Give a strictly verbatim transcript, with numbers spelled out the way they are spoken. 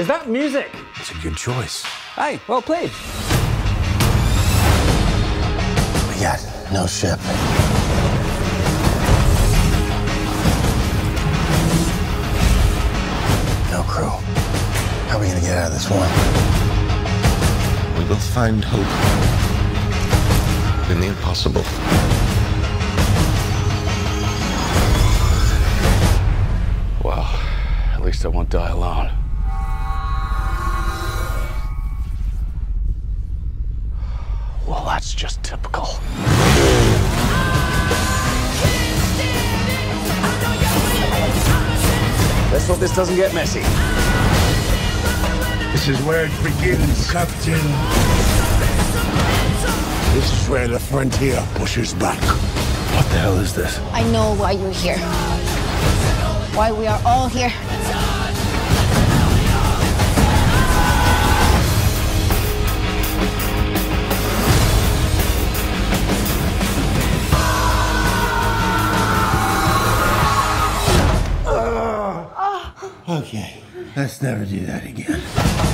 Is that music? It's a good choice. Hey, well played. We got no ship. No crew. How are we gonna get out of this one? We will find hope in the impossible. Well, at least I won't die alone. Well, that's just typical. Let's hope this doesn't get messy. This is where it begins, Captain. This is where the frontier pushes back. What the hell is this? I know why you're here. Why we are all here. Okay, let's never do that again.